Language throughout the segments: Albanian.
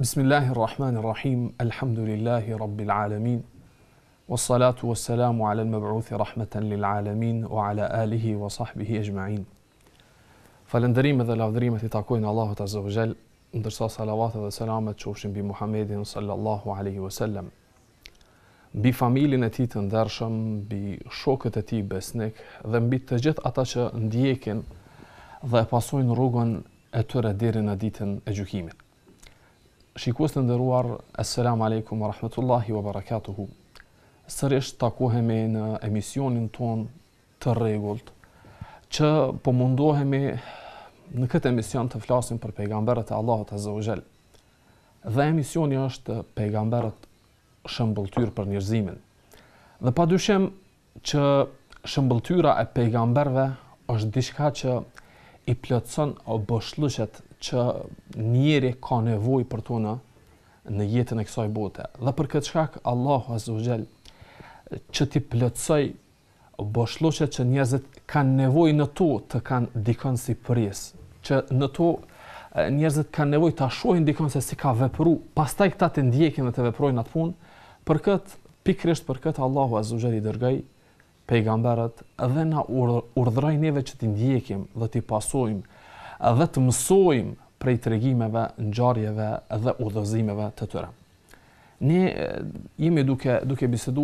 Bismillahirrahmanirrahim. Alhamdulillahi rabbil alamin. Wassalatu wassalamu ala al-mab'uthi rahmatan lil alamin wa ala alihi wa sahbihi ajma'in. Falënderimet dhe lavdërimet I takojnë Allahut Azza wa Jall, ndërsa salavatet dhe selamet qofshin mbi Muhammedin sallallahu alaihi wasallam, mbi familjen e tij të ndershëm, mbi shokët e tij besnik dhe mbi të gjithë ata që ndjekin dhe pasojnë rrugën e tyre deri në ditën e gjykimit. Shikues të nderuar, assalamu alaikum wa rahmatullahi wa barakatuhu. Sërish takohemi në emisionin ton të rregullt, që po mundohemi në këtë emision të flasim për pejgamberët e Allahut Azza wa Jall. Dhe emisioni është pejgamberët shëmbëltyr për njerëzimin. Dhe padyshim që shëmbëltyra e pejgamberëve është diçka që I plotson boshllëqet që njeri ka nevojë për to në jetën e kësaj bote. Dhe për këtë shkak Allahu Azza wa Jall që t'i plotsoj boshllëqet që njerëzit kanë nevojë në to të kanë dikon si pjesë, që në to njerëzit kanë nevojë ta shohin dikon se si ka vepru, pastaj këta të ndjekin dhe të veprojnë atë punë. Për këtë, pikërisht për këtë Allahu Azza wa Jall I dërgoi pejgamberët dhe na urdhëroi neve që t'i ndjekim dhe t'i pasojmë dhe të mësojmë prej tregimeve, ngjarjeve dhe udhëzimeve të tyre. Ne jemi duke bisedu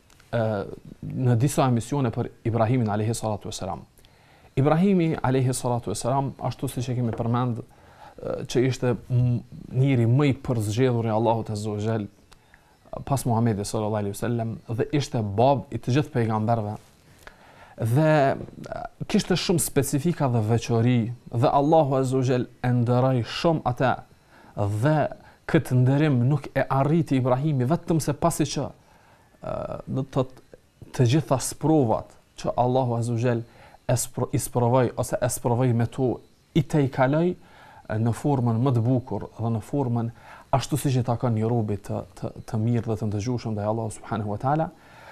në disa emisione për Ibrahimin alayhi salatu wassalam. Ibrahimi alayhi salatu wassalam, ashtu siç e kemi përmend, që ishte njëri më I përzgjedhur I Allahut Azza wa Jall pas Muhamedit sallallahu alaihi wasallam dhe ishte bab I të gjithë pejgamberëve dhe kishte shumë specifika dhe veçori dhe Allahu Azza wa Jall e nderoi shumë atë dhe këtë nderim nuk e arriti Ibrahimi vetëm se pasi që të gjitha sprovat që Allahu Azza wa Jall I sprovoi ose e sprovoi me to I te I kaloi në formën më të bukur dhe në formën ashtu siç I takon një robi të mirë dhe të ndëgjueshëm ndaj Allahut subhanahu wa taala.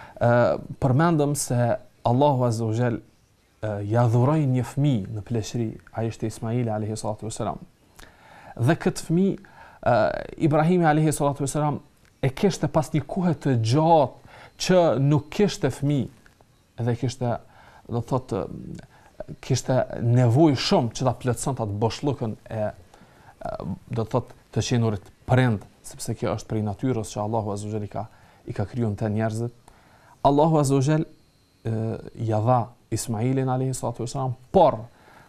Përmendëm se Allahu Azza wa Jall ja dhuroi një fëmijë në pleqëri, ai ishte Ismaili alayhi salatu wassalam. Dhe këtë fëmijë Ibrahimi alayhi salatu wassalam e kishte pas një kohe të gjatë që nuk kishte fëmijë dhe kishte, do thotë, kishte nevojë shumë që ta plotësonte atë boshllëkën e, do thotë, të qenurit prind, sepse kjo është prej natyrës që Allahu Azza wa Jall I ka krijuar të njerëzit. Allahu Azza wa Jall ja dha Ismailin alayhi salatu wassalam, por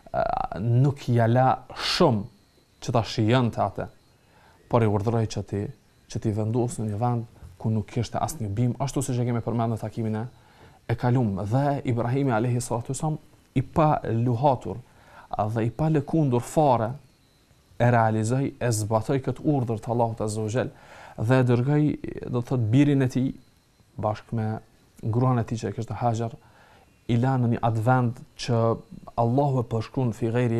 nuk ja la shumë që ta shijonte atë, por I urdhëroi që ti vendosë në një vend ku nuk kishte asnjë bim, ashtu siç e kemi përmendur në takimin e kaluar. Dhe Ibrahimi alayhi salatu wassalam I pa luhatur dhe I pa lëkundur fare e realizoi, e zbatoi këtë urdhër të Allahut Azza wa Jall dhe dërgoi, do të thotë, birin e tij bashkë me gruan e tij që kishte Hajar, I la në një advent që Allahu e përshkruan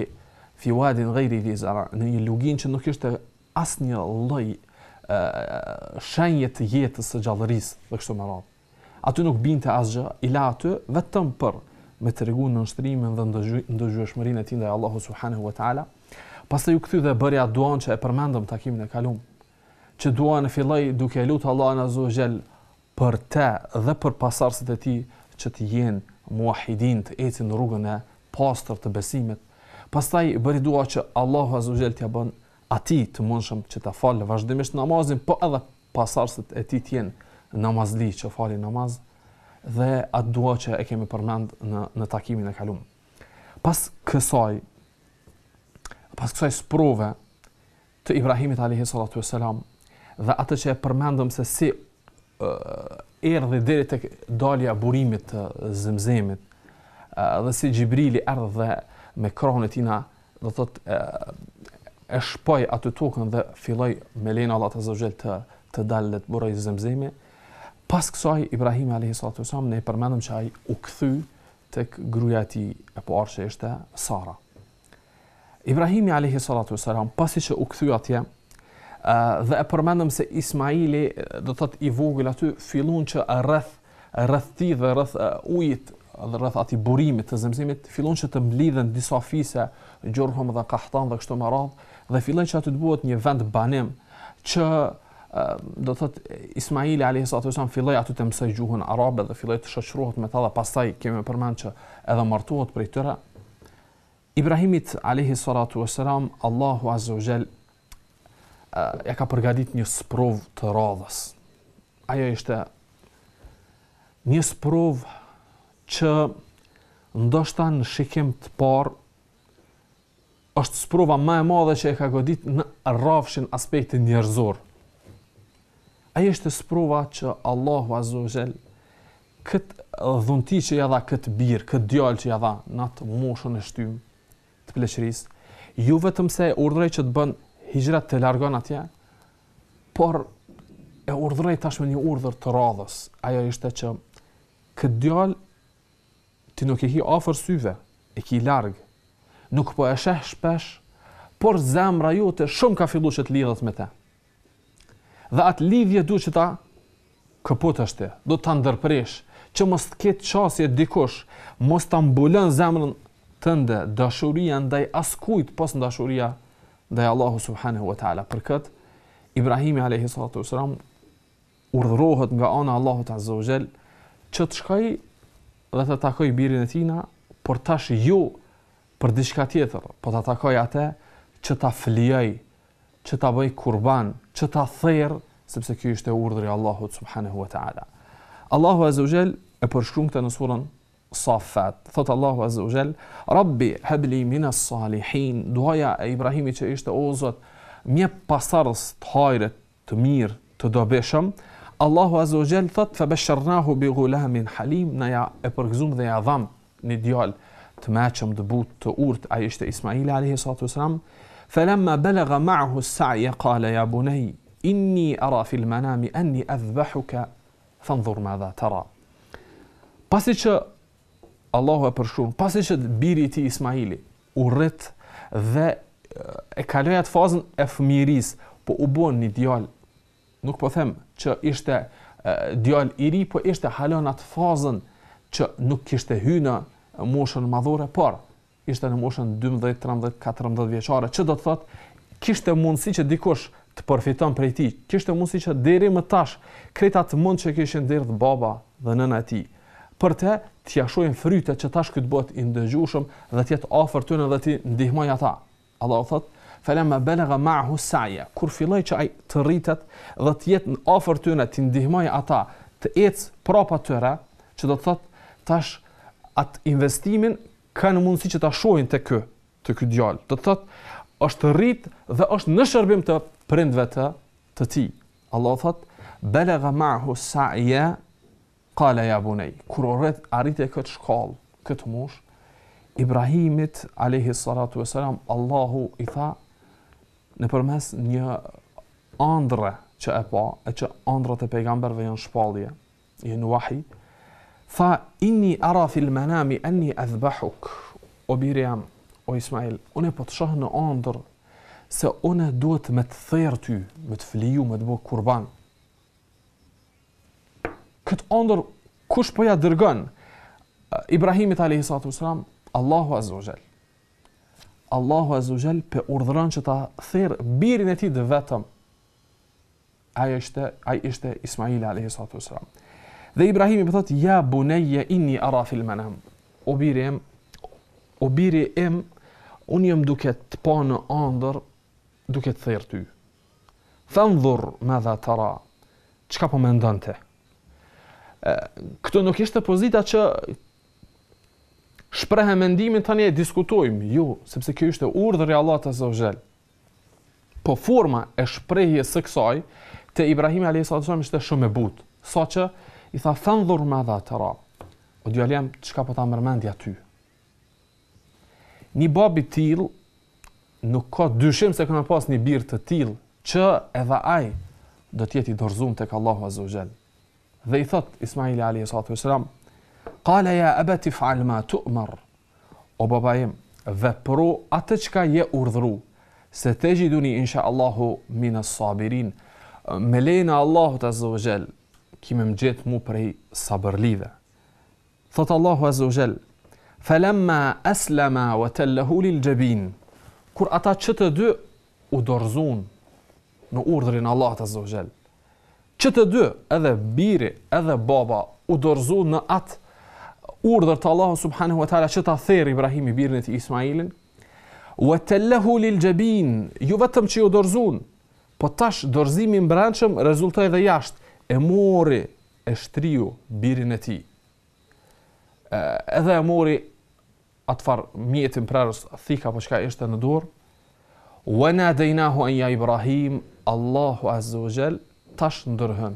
fi wadin ghairi dhi zara, në një lugin që nuk ishte asnjë lloj shenje të jetës së gjallërisë dhe kështu me radhë. Aty nuk binte asgjë, I la aty vetëm për me tregu nënshtrimin dhe ndëgjueshmërinë e tij ndaj Allahut subhanahu wa taala. Pastaj u kthy dhe bëri atë duan që e përmendëm takimin e kaluar, që duan e filloi duke lutur Allahun Azza wa Jall për të dhe për pasardhësit e tij që të jenë muahidin, të ecin në rrugën e pastër të besimit. Pastaj bëri dua që Allahu Azza wa Jall t'ia bën atij të mundshëm që ta falë vazhdimisht namazin, po edhe pasardhësit e tij të jenë namazli që falin namaz, dhe atë dua që e kemi përmend në takimin e kaluar. Pas kësaj sprove të Ibrahimit alayhi salatu wassalam dhe atë që e përmendëm se si erdhi deri tek dalja burimit të Zemzemit dhe si Xhibrili erdhi dhe me krahun e tina, do thotë, e shpoi atë tokën dhe filloi me lejen e Allahut Azza wa Jall të dalë të burrë Zemzemi. Pas kësaj Ibrahimi alayhi salatu wassalam ne përmendëm që ai u kthy tek gruaja e tij e parë ishte Sara. Ibrahimi alayhi salatu wassalam pasi që u kthy atje dhe e përmendëm se Ismaili, do thotë, I vogël aty fillon që rreth tij dhe rreth ujit dhe rreth atij burimit të Zemzemit fillon që të mblidhen disa fise, Gjorhum dhe Kahtan dhe kështu me radhë, dhe fillon që aty të bëhet një vend banim që do thot Ismaili alayhi salatu wasallam filloi aty të mësoj gjuhën arabe dhe filloi të shoqërohet me ta dhe pastaj kemi përmend që edhe martuohet prej tyre. Ibrahimit alayhi salatu wasalam Allahu azza wa jall ja ka përgatit një sprov të radhës. Ajo ishte një sprov që ndoshta në shikim të parë është sprova më e madhe që e ka godit në rrafshin aspektin njerëzor. Ajo është sprova që Allahu azza wa jall këtë dhunti që ja dha këtë birë, këtë djalë që ja dha në atë moshën e shtym të pleqërisë, ju vetëm se e urdhëroi që të bën hijrat të largon atje, por e urdhëroi tashmë një urdhër të radhës. Ajo ishte që këtë djalë ti nuk e hi afër syve, e ki larg, nuk po e sheh shpesh, por zemra jote shumë ka filluar që të lidhet me te. Dhe atë lidhje duhet që ta këputësh ti, do ta ndërpresh, që mos të ketë qasje dikush, mos ta mbulon zemrën tënde dashuria ndaj askujt pas dashuria ndaj Allahu subhanahu wa taala. Për këtë Ibrahimi alayhi salatu wasalam urdhërohet nga ana e Allahut azza wa jall që të shkojë dhe të takoj birin e tina, por tash jo për diçka tjetër, po ta takoj atë që ta flijoj, që ta bëj kurban, që ta therr, sepse ky është urdhri i Allahut subhanahu wa taala. Allahu azza wa jall e përshkruan këtë në surën Safat. Thot Allahu azza wa jall: "Rabbi habli minas salihin." Duaja e Ibrahimit që ishte o Zot, mje pasardhës të hajrit, të mirë, të dobishëm. Allahu azza wa jall thot: "Fabasharnahu bi ghulamin halim." Na ja e përgëzum dhe ja dham një djalë të mëshëm, të butë, të urtë. Ai ishte Ismaili alayhi salatu wasalam. Falamma balagha ma'ahu as-sa'y qala ya bunay inni ara fil manami anni adhbahuka fanzur madha tara. Pasi që Allahu e përshkruan, pasi që biri i tij Ismaili u rrit dhe e kaloi atë fazën e fëmijërisë, po u bën një djalë, nuk po them që ishte djalë i ri, po ishte halon atë fazën që nuk kishte hyrë në moshën madhore, por ishte në moshën 12, 13, 14 vjeçare, që do të thotë kishte mundësi që dikush të përfiton prej tij, kishte mundësi që deri më tash kreta të mund që kishin derdh baba dhe nëna e tij, për të t'ia shohin frytet që tash ky të bëhet i ndëgjueshëm dhe të jetë afër tyre dhe t'i ndihmoj ata. Allahu thot: "Falamma balagha ma'ahu as-sa'y", kur filloi që ai të rritet dhe të jetë afër tyre, t'i ndihmoj ata, të ecë prapa tyre, që do të thot tash atë investimin kanë mundësi që ta shohin te ky djalë. Do të thot është rrit dhe është në shërbim të prindve të tij. Allahu thot: "Balagha ma'ahu as-sa'y qala ya bunay." Kur arriti këtë shkallë, këtë mosh, Ibrahimit alayhi salatu wasalam, Allahu i tha nëpërmes një ëndre që e pa, e që ëndrat e pejgamberëve janë shpallje, janë wahi. Tha: "Inni ara fil manami anni adhbahuk." O biri jam, o Ismail, unë po të shoh në ëndër se unë duhet me të therr ty, me të fliju, me të bëj kurban. Këtë ëndër kush po ja dërgon? Ibrahimit alayhi salatu wasalam, Allahu azza wa jall. Allahu azza wa jall pe urdhëron që ta therr birin e tij vetëm. Ai ishte Ismaili alayhi salatu wasalam. Dhe Ibrahimi më thot: "Ja bunayya inni ara fil manam." O biri im, unë jam duke të pa në ëndër, duke të therr ty. Fanzur madha tara. Çka po mendon ti? Këtu nuk ishte pozita që shprehë mendimin tani e diskutojmë, jo, sepse kjo ishte urdhri i Allahut azza wa jall. Po forma e shprehjes së kësaj te Ibrahimi alayhis salam ishte shumë e butë, saqë i tha fanzur madha tara. O djalë jam, çka po ta mërmendja ty? Një bab i tillë nuk ka dyshim se kanë pas një birë të tillë që edhe ai do të jetë i dorëzuar tek Allahu azza wa jall. Dhe i thot Ismaili alayhi salatu wasalam: "Qala ya abati fa'al ma tu'mar." O baba im, vepro atë çka je urdhëruar, se tajiduni insha Allahu min as-sabirin. Me lejen e Allahut azza wa jall, kimë më gjetë mu prej sabërlive. Thot Allahu azza wa jall: "Falamma aslama wa tallahu lil jabin." Kur ata që të dy u dorëzuan, në urdhrin e Allahut azza wa jall. Që të dy, edhe biri, edhe baba, u dorëzu në atë urdhër të Allahut subhanahu wa taala që ta therr Ibrahimi birin e tij Ismailin. Wa tallahu lil jabin, ju vetëm që u dorëzun, po tash dorëzimi i mbrëmshëm rezultoi edhe jashtë. E mori, e shtriu birin e tij. Edhe e mori atfar mjetin prerës thika apo çka ishte në dorë. Wa nadaynahu an ya Ibrahim, Allahu azza wa jall tash ndërhën.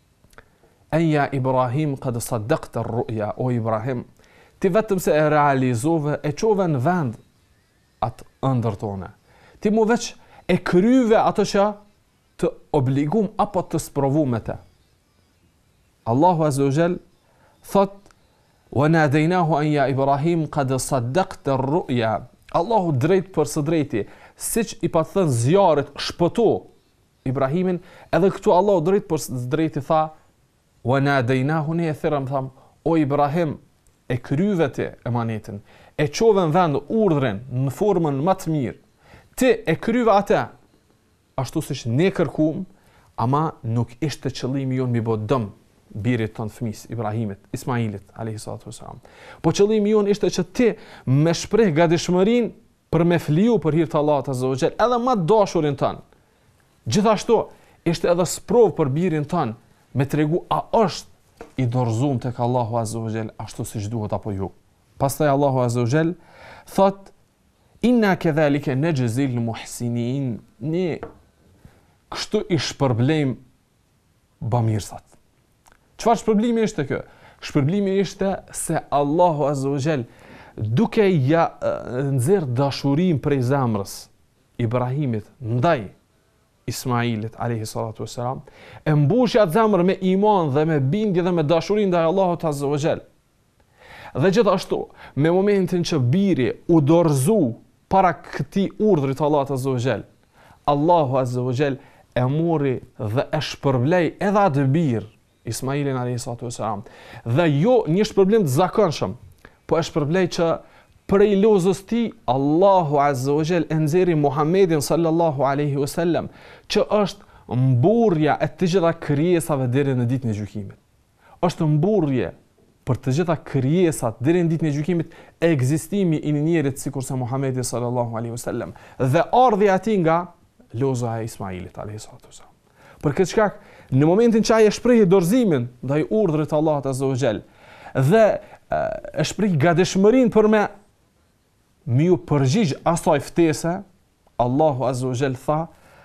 An ya Ibrahim qad saddaqta ar-ru'ya, o Ibrahim, ti vetëm se e realizove, e çove në vend atë ëndër tone. Ti mu veç e kryve ato që të obligum apo të sprovum me te. Allahu azza wa jall thot wa nadaynahu an ya Ibrahim qad saddaqta ar-ru'ya. Allahu drejt për së drejti, siç i pa thënë zjarrit shpëto Ibrahimin, edhe këtu Allahu drejt për së drejti tha wa nadaynahu, ne e thirrëm tham, o Ibrahim, e kryve ti emanetin, e çove në vend urdhrin në formën më të mirë. Ti e kryve atë ashtu siç ne kërkuam, ama nuk ishte qëllimi jon mi bë dëm birit ton fëmis Ibrahimit, Ismailit alayhi salatu wasalam. Po qëllimi jon ishte që ti me shpreh gatishmërinë për me fliu për hir të Allahut azza wa jall, edhe më dashurin ton. Gjithashtu ishte edhe sprov për birin ton me tregu a është i dorëzuar tek Allahu azza wa jall ashtu siç duhet apo jo. Pastaj Allahu azza wa jall thot inna kadhalika najzil muhsinin, ne kështu i shpërblejm bamirësat. Çfarë shpërblimi ishte kjo? Shpërblimi ishte se Allahu azza wa jall duke ja nxjerr dashurinë prej zemrës Ibrahimit ndaj Ismailit alayhi salatu wassalam, e mbushi atë zemër me iman dhe me bindje dhe me dashuri ndaj Allahut azza wa jall. Dhe gjithashtu, me momentin që biri u dorëzu para këtij urdhri të Allahut azza wa jall, Allahu azza wa jall e mori dhe e shpërblej edhe atë bir Ismailin alayhi salatu wassalam. Dhe jo një shpërblim të zakonshëm, po e shpërblej që prej lozës ti, Allahu azza wa jall e nxjerri Muhammedin sallallahu alaihi wasallam, që është mburrja e të gjitha krijesave deri në ditën e gjykimit. Është mburrje për të gjitha krijesat deri në ditën e gjykimit, ekzistimi i njerit sikurse Muhammedi sallallahu alaihi wasallam, dhe ardhja e tij nga loza e Ismailit alayhi salatu wasallam. Për këtë shkak, në momentin që ai e shprehi dorëzimin ndaj urdhrit të Allahut azza wa jall dhe e shprehi gatishmërinë për me miu përgjigj asaj ftese, Allahu azza wa jall tha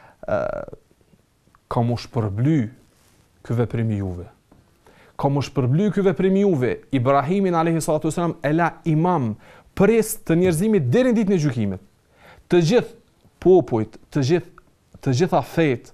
kam u shpërbly ky veprim i juve. Kam u shpërbly ky veprim i juve. Ibrahimin alayhi salatu wasallam e la imam pres të njerëzimit deri në ditën e gjykimit. Të gjithë popujt, të gjitha fetë,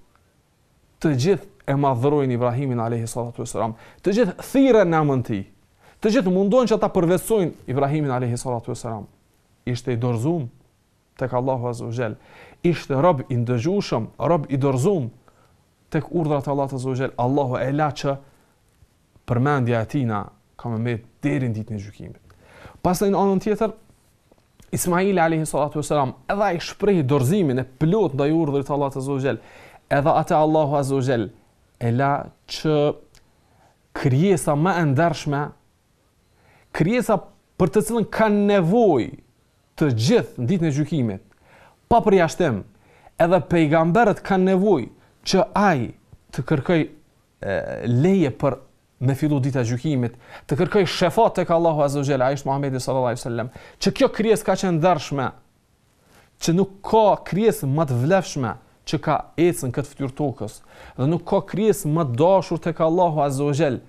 të gjithë e madhërojnë Ibrahimin alayhi salatu wasalam, të gjithë thirrën në emrin e tij, të gjithë mundojnë që ata përvetsojnë Ibrahimin alayhi salatu wasalam. Ishte i dorëzuar tek Allahu azza wa jall, ishte rob i ndëgjueshëm, rob i dorëzuar tek urdhrat e Allahut azza wa jall. Allahu e la që përmendja e tij na ka më deri në ditën e gjykimit. Pastaj në anën tjetër, Ismaili alayhi salatu wasalam edhe ai shprehi dorëzimin e plot ndaj urdhrit të Allahut azza wa jall. Edhe atë Allahu azza wa jall e la që krijesa më e ndershme, krijesa për të cilën kanë nevojë të gjithë në ditën e gjykimit, pa përjashtim, edhe pejgamberët kanë nevojë që ai të kërkoj leje për me fillu dita e gjykimit, të kërkoj shefat tek Allahu azza wa jalla, ai është Muhamedi sallallahu alaihi wasallam, që kjo krijesë ka qenë ndershme, që nuk ka krijesë më të vlefshme që ka ecën këtë fytyrë tokës, dhe nuk ka krijesë më dashur tek Allahu azza wa jall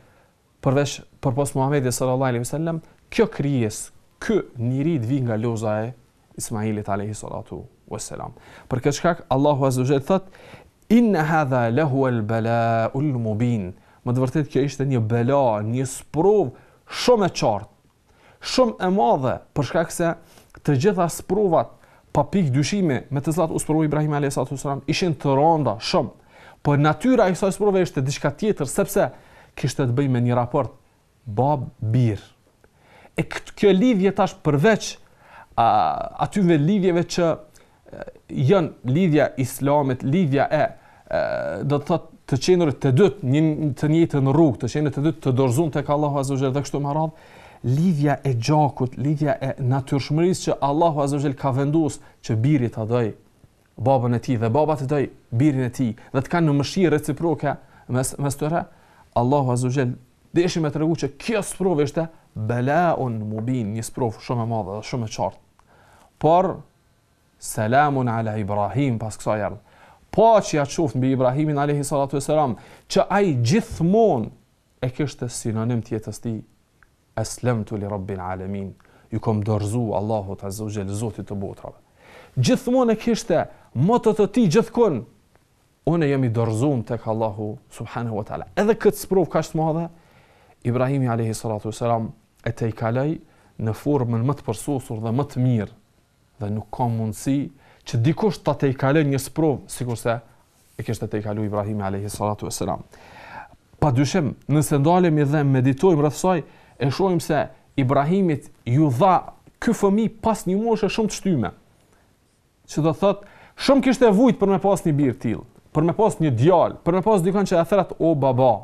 përveç Muhamedi sallallahu alaihi wasallam. Kjo krijesë, ky njeri të vi nga loza e Ismailit alayhi salatu wassalam. Për këtë shkak Allahu azza wa jall thot: "Inna hadha lahu al-bala'ul mubin." Më të vërtet kjo ishte një bela, një sprov shumë e qartë, shumë e madhe, për shkak se të gjitha sprovat pa pikë dyshimi me të cilat u sprovoi Ibrahim alayhis salam ishin të rënda shumë. Po natyra e kësaj sprove ishte diçka tjetër, sepse kishte të bëjë me një raport bab-bir. E kjo lidhje tash përveç atyve lidhjeve që janë lidhja Islamit, lidhja e do të thotë të qenurit të dytë të njëjtën rrugë, të qenurit të dytë të dorëzuar tek Allahu Azza wa Jall dhe kështu me radhë, lidhja e gjakut, lidhja e natyrshmërisë që Allahu Azza wa Jall ka vendosur që biri ta doj babën e tij dhe baba të doj birin e tij dhe të kanë në mëshirë reciproke mes tyre, Allahu Azza wa Jall deshi me tregu që kjo sprovë ishte belaun mubin, një sprovë shumë e madhe dhe shumë e qartë. Por selamun ala Ibrahim pas kësaj ardh. Paqja qoftë mbi Ibrahimin alayhi salatu wassalam, që ai gjithmonë e kishte sinonim të jetës tij. Aslamtu li rabbil alamin. Ju kom dorëzu Allahut Azza wa Jall, Zotit të botrave. Gjithmonë e kishte motot të tij gjithkund. Unë jam i dorëzuar tek Allahu subhanahu wa taala. Edhe këtë sprovë kaq të madhe, Ibrahimi alayhi salatu wassalam e tejkaloi në formën më të përsosur dhe më të mirë. Dhe nuk ka mundësi që dikush ta tejkaloj një sprovë sikurse e kishte tejkaluar Ibrahimi alayhi salatu wassalam. Padyshim, nëse ndalemi dhe meditojmë rreth saj, e shohim se Ibrahimit ju dha ky fëmijë pas një moshe shumë të shtyme. Që do thotë, shumë kishte vujt për me pas një bir tillë, për me pas një djalë, për me pas dikon që e thret o baba.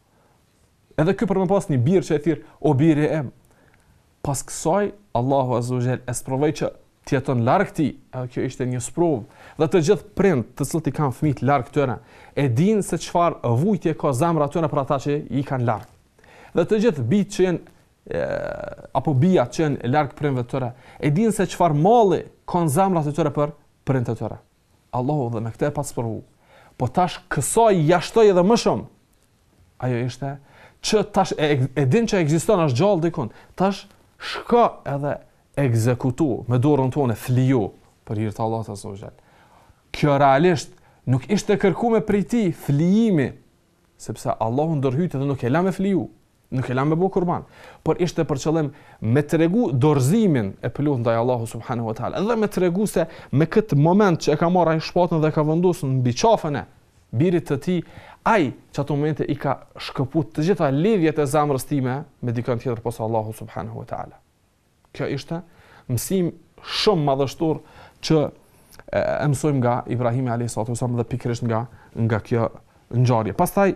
Edhe ky për me pas një bir që e thirr o biri im. Pas kësaj Allahu Azza wa Jall e sprovoi që të jeton larg ti, edhe kjo ishte një sprovë. Dhe të gjithë prind të cilët i kanë fëmijët larg tyre, e dinë se çfarë vujtje ka zemra tyre për ata që i kanë larg. Dhe të gjithë bijt që janë apo bijat që janë larg prindve të tyre, e dinë se çfarë malli kanë zemrat e tyre për prindët e tyre. Allahu dhe me këtë e pa sprovu. Po tash kësaj jashtoi edhe më shumë. Ajo ishte që tash e din që ekziston as gjallë dikon. Tash shko edhe ekzekutu me dorën tonë fliu për hir të Allahut Azza wa Jall. Kjo realisht nuk ishte kërkuar prej tij flijimi, sepse Allahu ndërhyjte dhe nuk e la me fliu, nuk e la me bë kurban, por ishte për qëllim me tregu dorëzimin e plot ndaj Allahut subhanahu wa taala, dhe me tregu se me këtë moment që e ka marrë ai shpatën dhe ka vendosur mbi qafën e birit të tij, ai që ato momente i ka shkëput të gjitha lidhjet e zemrës time me dikën tjetër posa Allahu subhanahu wa taala. Kjo ishte mësim shumë madhështor që e mësojmë nga Ibrahimi alayhi salatu wasallam dhe pikërisht nga kjo ngjarje. Pastaj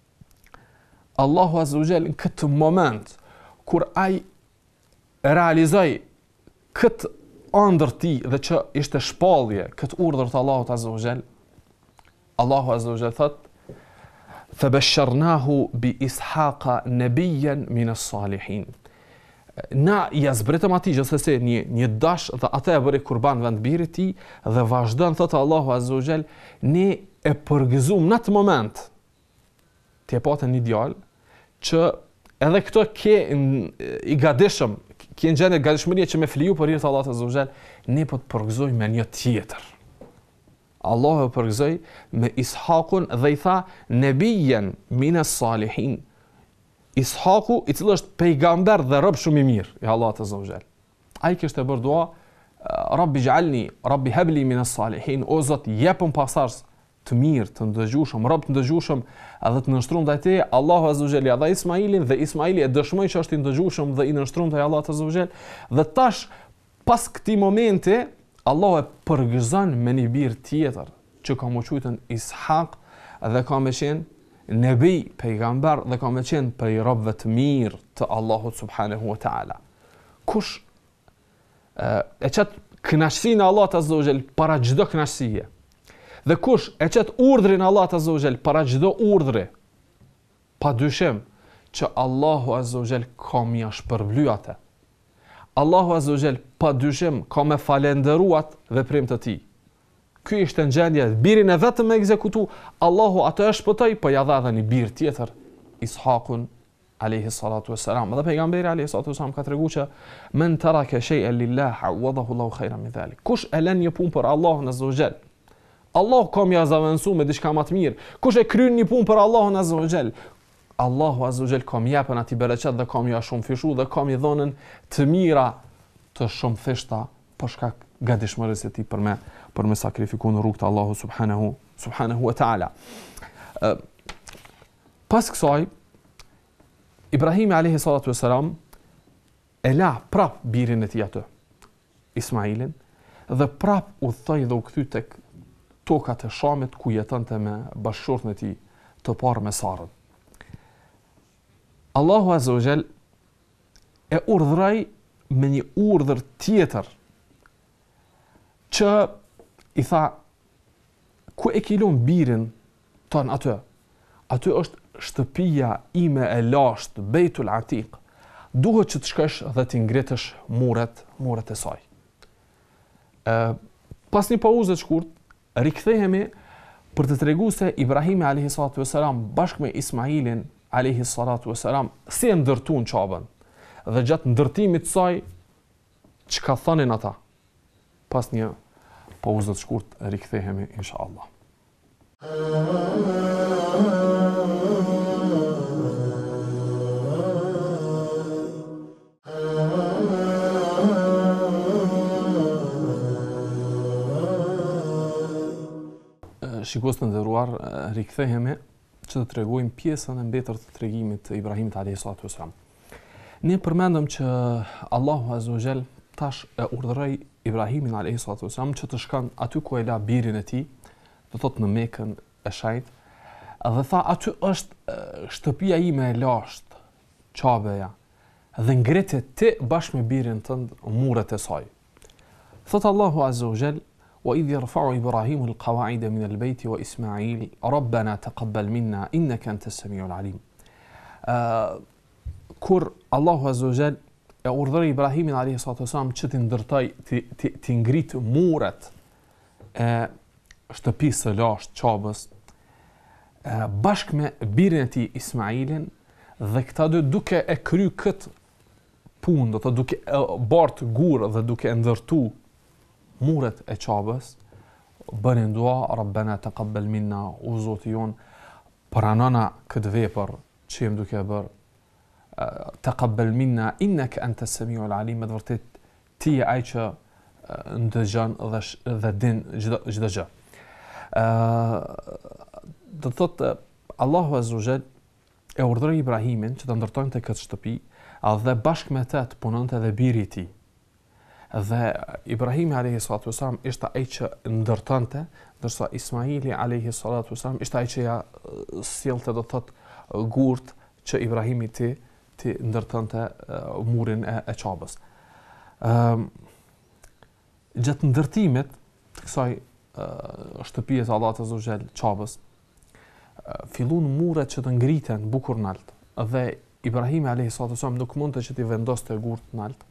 Allahu Azza wa Jall në këtë moment kur ai realizoi këtë ëndër ti dhe që ishte shpallje, këtë urdhër të Allahut Azza wa Jall, Allahu Azza wa Jall thot: "Fabashsharnahu bi Ishaqa nabiyyan min as-salihin." Na ja zbretëm atij gjithsesi një dash dhe atë e bëri kurban vend birit tij dhe vazhdon thotë Allahu Azza wa Jall, ne e përgëzuam në atë moment të patën një djalë që edhe këto ke i gatishëm, ke në gjendje gatishmërie që me fliu për hir të Allahut Azza wa Jall, ne po të përgëzojmë me një tjetër. Allahu e përgëzoi me Ishaqun dhe i tha nabiyyan min as-salihin. Ishaku, i cili është pejgamber dhe rob shumë i mirë i Allahut Azza wa Jall. Ai kishte bërë dua, Rabbi ij'alni, Rabbi habli min as-salihin, o Zot, jepëm pasardhës të mirë, të ndëgjueshëm, rob të ndëgjueshëm, edhe të nënshtruar ndaj teje. Allahu Azza wa Jall ja dha Ismailin dhe Ismaili e dëshmoi që është i ndëgjueshëm dhe i nënshtruar ndaj Allahut Azza wa Jall. Dhe tash pas këtij momenti Allahu e përgëzon me një bir tjetër që ka më quajtur Ishaq dhe ka më qenë nebi, pejgamber dhe ka me qenë prej robëve të mirë të Allahut subhanahu wa ta'ala. Kush e qëtë kënaqësinë e Allahut Azza wa Jall para çdo kënaqësie, dhe kush e qëtë urdhrin e Allahut Azza wa Jall para çdo urdhri, padyshim që Allahu Azza wa Jall ka mja shpërbly atë. Allahu Azza wa Jall padyshim ka me falenderuat veprim të tij. Ky ishte në gjendje birin e vetëm me ekzekutu, Allahu atë e shpëtoi, po ja dha edhe një bir tjetër, Ishaqun alayhi salatu wassalam. Dhe pejgamberi alayhi salatu wassalam ka treguar që men taraka shay'an lillah awadahu Allahu khayran min dhalik. Kush e lën një punë për Allahun Azza wa Jall, Allah ka më avancu me diçka më të mirë. Kush e kryen një punë për Allahun Azza wa Jall, Allahu Azza wa Jall ka më japën atij bereqet dhe ka më shumë fishu dhe ka më dhënën të mira të shumë fishta për shkak gatishmërisë e tij për me sakrifiku në rrugt të Allahu subhanahu wa ta'ala. Pas kësaj, Ibrahimi alayhi salatu wassalam e la prap birin e tij atë, Ismailin, dhe prap u thoi dhe u kthy tek tokat e Shamit ku jetonte me bashkëshortën e tij të parë me Sarën. Allahu Azza wa Jall e urdhëroi me një urdhër tjetër që i tha ku e kilon birin ton aty. Aty është shtëpia ime e lashtë, Bejtul Atiq. Duhet që të shkosh dhe të ngritësh muret e saj. Pas një pauze të shkurt, rikthehemi për të treguar se Ibrahimi alayhi salatu vesselam bashkë me Ismailin alayhi salatu vesselam si e ndërtuan Qabën dhe gjatë ndërtimit të saj çka thonin ata. Pas një pauze të shkurt rikthehemi inshallah. Shikues të nderuar, rikthehemi që të tregojmë pjesën e mbetër të tregimit të Ibrahimit alayhi salatu vesselam. Ne përmendëm që Allahu Azza wa Jall tash e urdhëroi Ibrahimin alayhi salatu vesselam që të shkon aty ku e la birin e tij, do thot në Mekën e Shajt, dhe tha aty është shtëpia ime e lashtë, Qabeja, dhe ngrete ti bashkë me birin tënd muret e saj. Thot Allahu Azza wa Jall: وإذ يرفع إبراهيم القواعد من البيت وإسماعيل ربنا تقبل منا إنك أنت السميع العليم. Kur Allahu Azza wa Jall e urdhëroi Ibrahimin alayhi salatu wasalam që të ndërtoj të ngrit muret e shtëpisë së lashtë Qabës bashkë me birin e tij Ismailin, dhe këta dy duke e kry këtë punë, do të duke bartë gurë dhe duke ndërtu muret e Qabës, bënin dua, Rabbena taqabbal minna, o Zoti jon, pranona këtë vepër që jem duke bërë, taqabbal minna, innaka anta as-sami'ul alim, me të vërtet ti je ai që ndëgjon dhe din çdo gjë. Do të thotë Allahu Azza wa Jall e urdhëroi Ibrahimin që të ndërtonte këtë shtëpi, dhe bashkë me të punonte edhe biri i tij. Dhe Ibrahimi alayhi salatu wasalam ishte ai që ndërtonte, ndërsa Ismaili alayhi salatu wasalam ishte ai që ja sjellte, do thot, gurt që Ibrahimi ti ndërtonte murin e Qabës. Gjatë ndërtimit të kësaj shtëpie të Allahut Azza wa Jall Qabës, fillun muret që të ngriten bukur nalt, dhe Ibrahimi alayhi salatu wasalam nuk mundte që t'i vendoste gurt nalt.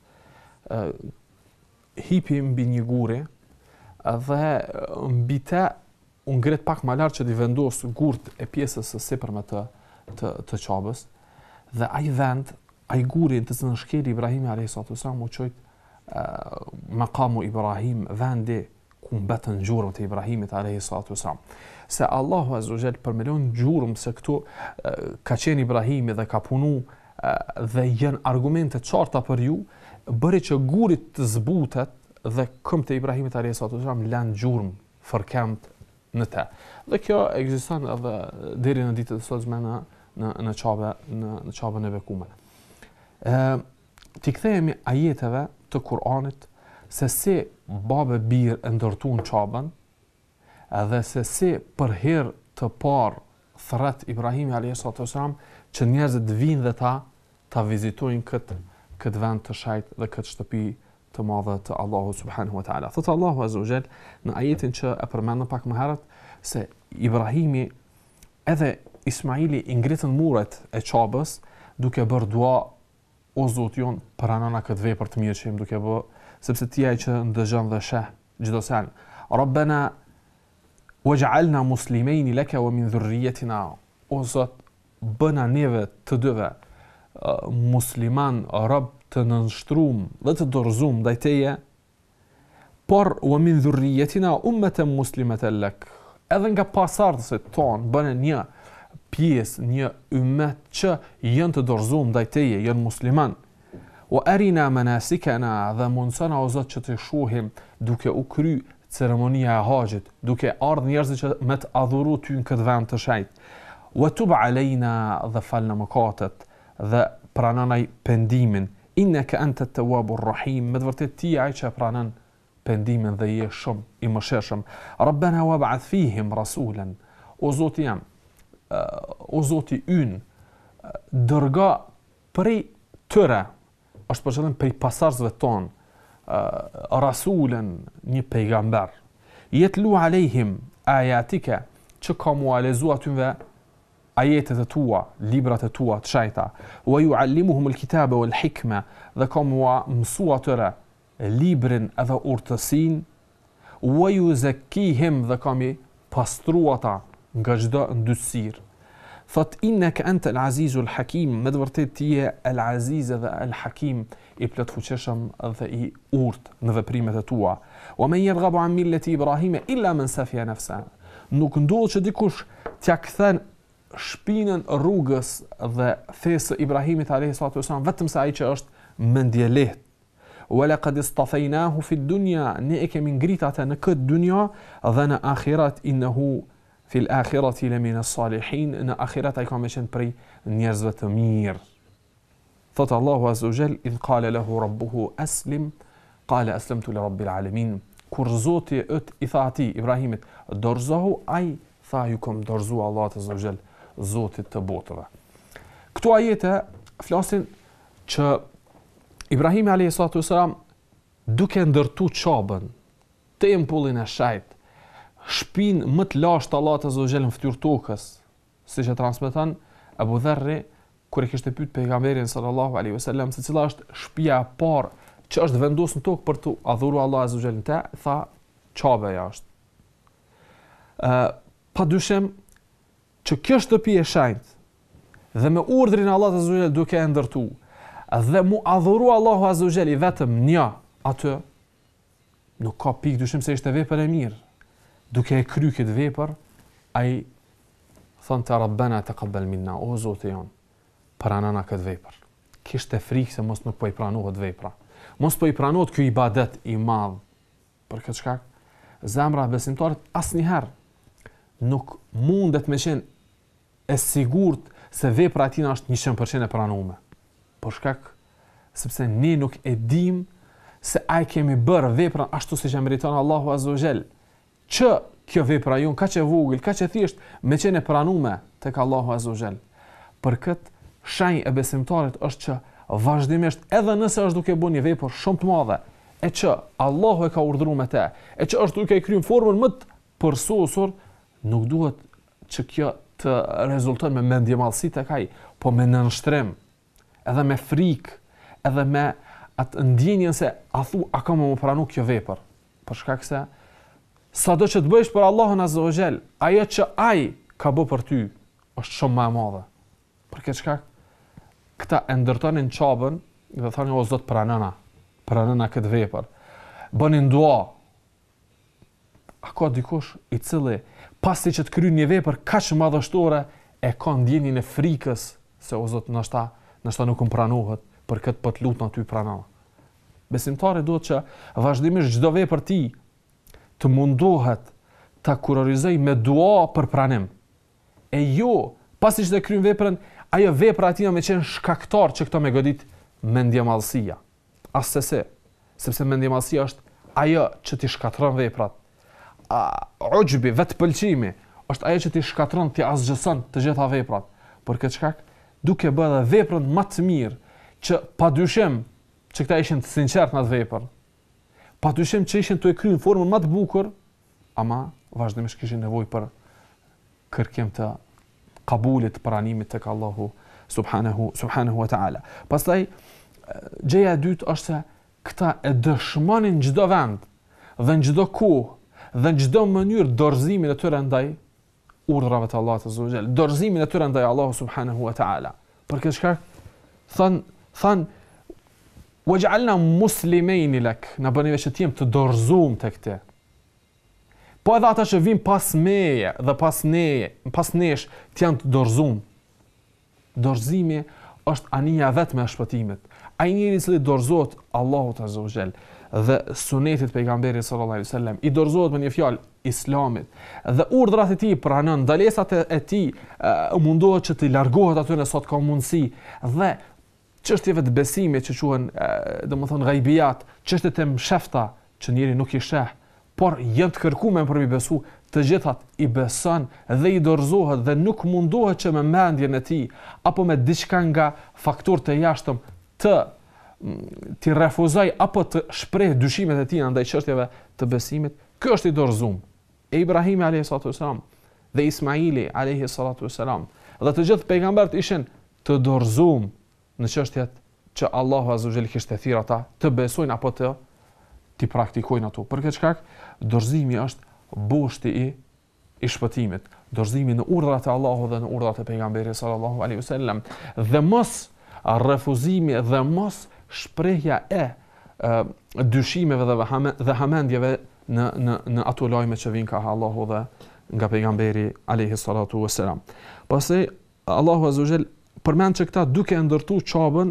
Hipi mbi një gure dhe mbi të u ngret pak më lart që t'i vendos gurt e pjesës së sipërme të Qabës, dhe ai vend, ai guri të cilën shkeli Ibrahimi alayhi salatu wasalam u quajt Maqamu Ibrahim, vendi ku mbetën gjurmët e Ibrahimit alayhi salatu wasalam. Se Allahu Azza wa Jall përmelon gjurmë se këtu ka qenë Ibrahimi dhe ka punu dhe janë argumente qarta për ju, bëri që gurit të zbutet dhe këmbët e Ibrahimit alayhi salatu wasalam lanë gjurmë fërkemt në te. Dhe kjo ekziston edhe deri në ditët e sotme në Qabën e bekuar. Ti kthehemi ajeteve të Kur'anit se si babë bir e ndërtuan Qabën, dhe se si për herë të parë thret Ibrahimi alayhi salatu wasalam që njerëzit vinë dhe ta vizitojnë këtë vend të Shajt dhe këtë shtëpi të madhe të Allahu subhanahu wa taala. Thot Allahu Azza wa Jall në ajetin që e përmendëm pak më herët se Ibrahimi edhe Ismaili i ngritën muret e Qabës duke bërë dua, o Zoti jon, pranona këtë vepër të mirë që jam duke bë, sepse ti ai që ndëgjon dhe sheh çdo sen. Rabbana waj'alna muslimin laka wa min dhurriyyatina, o Zot, bëna neve të dyve musliman, rob të nënshtruam dhe të dorëzuar ndaj teje, por wa min dhurriyyatina ummatan muslimatan lak, edhe nga pasardhësit ton bënë një pjesë, një ummet që janë të dorëzuar ndaj teje, janë musliman. Wa arina manasikana, dhe mundsona o Zot që të shohim duke u kry ceremonia e haxhit, duke ardhur njerëz që me të adhuru ty në këtë vend të Shajt. Wa tub alejna, dhe falna mëkatet dhe pranonaj pendimin. Innaka anta at-tawwabur rahim, me të vërtetë ti ai që pranon pendimin dhe je shumë i mëshirshëm. Rabbana wab'ath fihim rasulan. O Zoti jam, o Zoti ynë, dërga prej tyre, është për qëllim prej pasardhësve tonë, rasulen, një pejgamber. Yetlu alejhim ayatika, që ka mu lezu atyve ajetet e tua, librat e tua të shajta, wa yuallimuhum alkitaba wal hikma, dhe ka mu mësu atyre librin edhe urtësin, wa yuzakkihim, dhe ka mi pastru ata nga çdo ndysir. Thot innaka anta al-azizu al-hakim, me të vërtetë ti je al-aziz dhe al-hakim, i plot fuqishëm dhe i urtë në veprimet e tua. Wa man yarghabu an millati Ibrahim illa man safiya nafsa. Nuk ndodh që dikush t'ia kthen shpinën rrugës dhe fesë Ibrahimit alayhi salatu wasallam, vetëm se ai që është mendje lehtë. Wa laqad istafaynahu fi ad-dunya, ne e kemi ngritur atë në këtë dunja dhe në ahiret, innahu fi al-akhirati lamina as-salihin, në ahiret ai ka më qenë prej njerëzve të mirë. Thot Allahu azza wa jall, idh qala lahu rabbuhu aslim, qala aslamtu li rabbil alamin. Kur Zoti i tha atij Ibrahimit, dorëzohu, ai tha ju kam dorëzuar Allahut azza wa jall, Zotit të botëve. Këto ajete flasin që Ibrahimi alayhi salatu wasalam, duke ndërtu çabën, tempullin e shajt, shpinë më të lashtë Allahut azza wa jall në fytyrë tokës, siç e transmeton Abu Dharri kur e kishte pyet pejgamberin sallallahu alaihi wasallam se cila është shtëpia e parë që është vendosur në tokë për të adhuruar Allah azza wa jall, tha Çabeja është. Padyshim që kjo shtëpi e shenjtë dhe me urdhrin e Allahut azza wa jall duke e ndërtu dhe mu adhuru Allahu azza wa jall vetëm një atë, nuk ka pikë dyshim se ishte vepër e mirë. Duke e kry këtë vepër, ai thonte Rabbana taqabbal minna, o Zoti jon, pranona këtë vepër. Kishte frikë se mos nuk po i pranohet vepra. Mos po i pranohet ky ibadet i madh. Për këtë shkak, zemra e besimtarit asnjëherë nuk mundet me qenë e sigurt se vepra e tij është 100% e pranuar. Për shkak sepse ne nuk e dim se ai kemi bërë veprën ashtu siç e meriton Allahu azza wa jall. Që kjo vepra jon kaq e vogël, kaq e thjesht me qenë e pranuar tek Allahu azza wa jall. Për këtë shenjë e besimtarit është që vazhdimisht, edhe nëse është duke bërë një vepër shumë të madhe, e që Allahu e ka urdhëruar me të, e që është duke kryer formën më të përsosur, nuk duhet që kjo të rezulton me mendjemallësi tek ai, po me nënshtrim, edhe me frikë, edhe me atë ndjenjen se a ka më pranu kjo vepër. Për shkak se sado që të bësh për Allahun azza wa jall, ajo që ai ka bërë për ty është shumë më e madhe. Për këtë shkak këta e ndërtonin çabën dhe thonin o Zot pranona këtë vepër. Bënin dua. A ka dikush i cili pasi që të kryen një vepër kaq madhështore e ka ndjenjen e frikës se o Zot ndoshta nuk më pranohet, për këtë po të lutem ty pranona. Besimtari duhet që vazhdimisht çdo vepër ti të mundohet ta kurorëzoj me dua për pranim. E jo pasi që të kryen veprën, ajo vepra aty me qenë shkaktar që këto me godit mendjemallësia. Asese, sepse mendjemallësia është ajo që ti shkatron veprat. Ujbi, vetpëlqimi, është ajo që ti shkatron, ti asgjëson të gjitha veprat. Për këtë shkak, duke bërë dhe veprën më të mirë, që padyshim që këta ishin të sinqert në atë vepër, padyshim që ishin të e kryen formën më të bukur, ama vazhdimisht kishin nevojë për kërkim të kabulit, pranimit tek Allahu subhanahu wa ta'ala. Pastaj gjëja e dytë është se këta e dëshmonin çdo vend dhe në çdo kohë dhe në çdo mënyrë dorëzimin e tyre ndaj urdhrave të Allahut azza wa jall, dorëzimin e tyre ndaj Allahu subhanahu wa ta'ala. Për këtë shkak than waj'alna muslimin lak, na bëni veç të jem të dorëzuar tek te. Po edhe ata që vijnë pas meje dhe pas nesh të janë të dorëzuar. Dorëzimi është anija vetme e shpëtimit. Ai njeri i cili dorëzohet Allahut azza wa jall dhe sunetit pejgamberit sallallahu alaihi wasallam, i dorëzohet me një fjalë Islamit dhe urdhrat e tij pranon, ndalesat e tij mundohet që të largohet aty nëse sot ka mundësi dhe çështjeve të besimit që quhen domethënë ghaibiyat, çështjet e mshefta që njeri nuk i sheh, por janë të kërkuar për mi besu, të gjithat i beson dhe i dorëzohet dhe nuk mundohet që me mendjen e tij apo me diçka nga faktorët e jashtëm të refuzoj apo të shpreh dyshimet e tij ndaj çështjeve të besimit. Ky është i dorëzuar. E Ibrahimi alayhi salatu wasalam dhe Ismaili alayhi salatu wasalam dhe të gjithë pejgamberët ishin të dorëzuar në çështjet që Allahu azza wa jalla kishte thirrur ata të besojnë apo të praktikojnë ato. Për këtë shkak, dorëzimi është boshti i shpëtimit, dorëzimi në urdhrat e Allahut dhe në urdhrat e pejgamberit sallallahu alaihi wasallam, dhe mos refuzimi dhe mos shprehja e dyshimeve dhe hamendjeve në ato lajme që vijnë nga Allahu dhe nga pejgamberi alaihi salatu wasalam. Pastaj Allahu azza wa jall përmend që këta duke ndërtuar çabën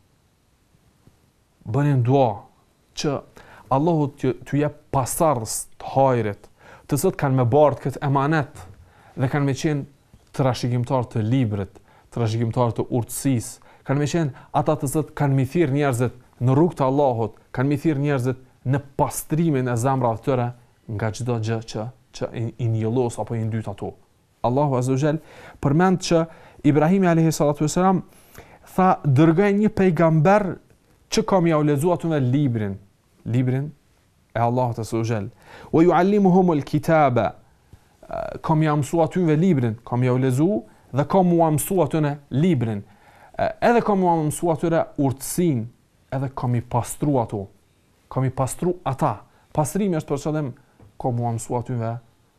bënin dua që Allahu t'ju jep pasardhës të hajrit, të cilët kanë me bardh këtë emanet dhe kanë me qenë trashëgimtar të librit, trashëgimtar të urtësisë, kanë me qenë ata të cilët kanë mi thirr njerëzit në rrugt të Allahut, kanë mi thirr njerëzit në pastrimin e zemrave të tyre nga çdo gjë që i njollos apo i ndyt ato. Allahu azza wa jall përmend që Ibrahimi alayhi salatu wasalam tha dërgoj një pejgamber që kam ja u lexuar atë librin e Allahut azza wa jall. Wa yuallimuhum al-kitaba, kam ja mësua atyve librin, kam ja u lexuar dhe kam u mësua atyne librin. Edhe kam u mësua atyre urtësinë, edhe kam i pastru ato. Kam i pastru ata. Pastrimi është për qëllim kam u mësua atyve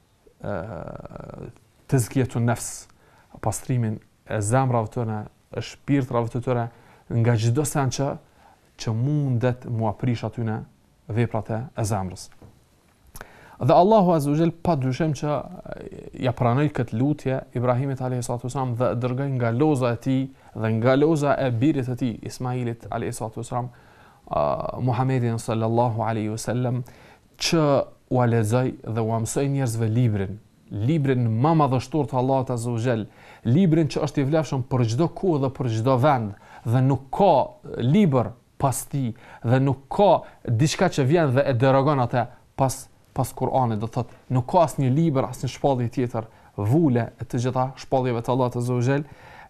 tezkiyetun nafs, pastrimin e zemrave të tyre, e shpirtrave të tyre nga çdo sen që mundet mu aprish atyne veprat e zemrës. Dhe Allahu azza wa jall pa dyshim që ja pranoi këtë lutje Ibrahimit alayhi salatu wasalam dhe dërgoi nga loza e tij dhe nga loza e birit të tij Ismailit alayhi salatu wasalam Muhammedin sallallahu alaihi wasallam që u lexoi dhe u mësoi njerëzve librin më madhështor të Allahut azza wa jall, librin që është i vlefshëm për çdo kohë dhe për çdo vend dhe nuk ka libër pas tij dhe nuk ka diçka që vjen dhe e derogon atë pas Kur'anit, do thotë nuk ka asnjë libër, asnjë shpallje tjetër vule e të gjitha shpalljeve të Allahut azza wa jall,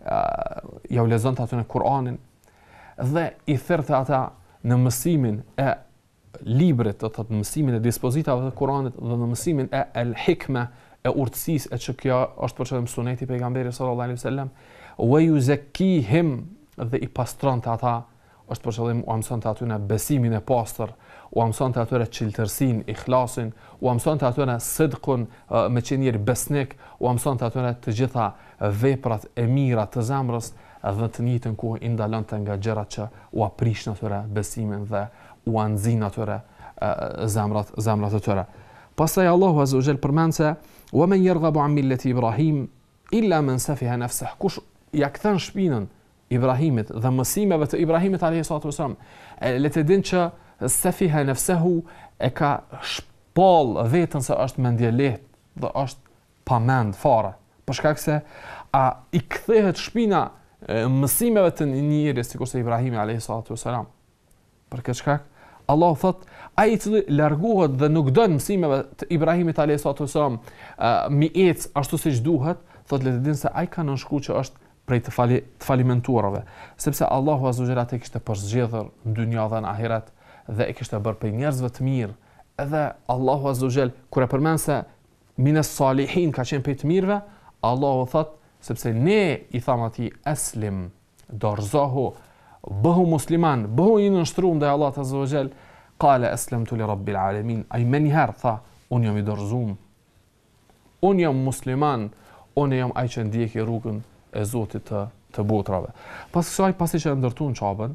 ja u lexonte atë në Kur'anin dhe i thirrte ata në mësimin e librit, do thotë në mësimin e dispozitave të Kur'anit dhe në mësimin e el-hikme, e urtësisë, e që kjo është për qëllim suneti pejgamberit sallallahu alaihi wasallam, wa yuzakkihim, dhe i pastronte ata, është për qëllim u mësonte atyre besimin e pastër, u mësonte atyre qiltërsinë, ikhlasin, u mësonte atyre sidqun, me qenë njëri besnik, u mësonte atyre të gjitha veprat e mira të zemrës dhe të njëjtën kohë i ndalonte nga gjërat që u aprishin atyre besimin dhe u anxhin atyre zemrat e tyre. Pastaj Allahu azza wa jall përmend se wa man yarghabu an millati Ibrahim illa man safiha nafsuhu. Kush ja kthen shpinën Ibrahimit dhe mësimeve të Ibrahimit alayhi salatu wasalam, le të dinë që safiha nafsuhu e ka shpall veten se është mendje lehtë dhe është pa mend fare. Për shkak se i kthehet shpina mësimeve të njerëzit sikurse Ibrahimi alayhi salatu wasalam. Për këtë shkak Allah thot, ai i cili largohet dhe nuk don mësimeve të Ibrahimit alayhi salatu wasalam, mi ec ashtu siç duhet, thot le të dinë se ai ka nënshkruar që është prej të falimentuarave, sepse Allahu azza wa jalla e kishte përzgjedhur në dynjë dhe në ahiret dhe e kishte bërë prej njerëzve të mirë. Edhe Allahu azza wa jalla kur e përmend se minas salihin ka qenë prej të mirëve, Allahu thot, sepse ne i tham atij aslim, dorzohu, bëhu musliman, bëhu i nështruar ndaj Allahut azza wa jall, qala aslamtu li rabbil alamin. Ai më njëherë tha, unë jam i dorëzuar, unë jam musliman, unë jam ai që ndjeki rrugën e Zotit të botrave. Pasi që ndërtuan çabën,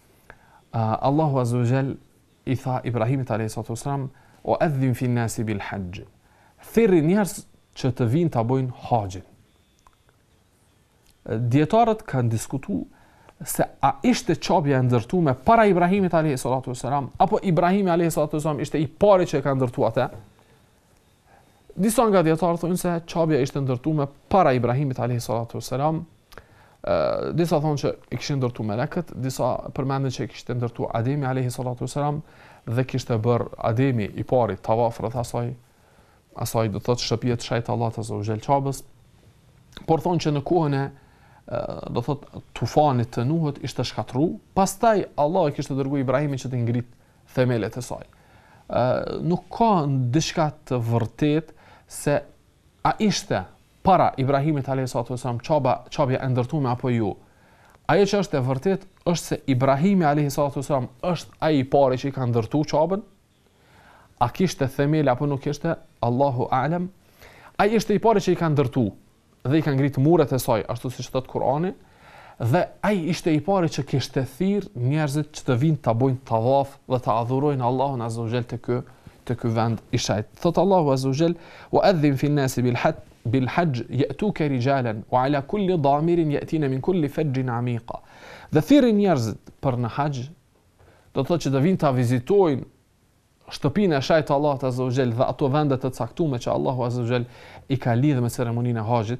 Allahu azza wa jall i tha Ibrahimit alayhi salatu wasalam, o adhin fi an-nasi bil hajj. Thirrni njerëz që të vinë ta bëjnë haxhin. Dietarët kanë diskutuar se a ishte çabja e ndërtuar para Ibrahimit alayhi salatu wasalam apo Ibrahimi alayhi salatu wasalam ishte i pari që e ka ndërtuar atë. Disa nga dietarët thonë se çabja ishte ndërtuar para Ibrahimit alayhi salatu wasalam Disa thonë që i kishin ndërtu melekët, disa përmendin që i kishte ndërtu Ademi alayhi salatu wasalam dhe kishte bërë Ademi i pari tavaf rreth asaj do thotë shtëpia të shajt Allahut azza wa jall Qabës, por thonë që në kohën e do thotë tufanit të Nuhut ishte shkatru, pastaj Allah i kishte dërguar Ibrahimin që të ngrit themelet e saj. Nuk ka diçka të vërtet se a ishte para Ibrahimit alayhi salatu wasalam çabja e ndërtuar apo jo. Ajo që është e vërtet është se Ibrahimi alayhi salatu wasalam është ai i pari që i ka ndërtuar çabën. A kishte themel apo nuk kishte, Allahu a'lam. Ai ishte i pari që i ka ndërtuar dhe i ka ngrit muret e saj, ashtu siç thot Kurani, dhe ai ishte i pari që kishte thirr njerëzit që të vinë ta bëjnë tavaf dhe ta adhurojnë Allahun azza wa jall te ky vend i shajt. Thot Allahu azza wa jall: "Wa'adhin fi an-nas bil-hajj ya'tuka rijalan wa 'ala kulli damirin ya'tina min kulli fajjin 'amiqa." Dhe thirrin njerëzit për në haxh, do të thotë që të vinë ta vizitojnë shtëpinë e shajt Allahut azza wa jall dhe ato vende të caktuara që Allahu azza wa jall i ka lidhur me ceremoninë e haxhit.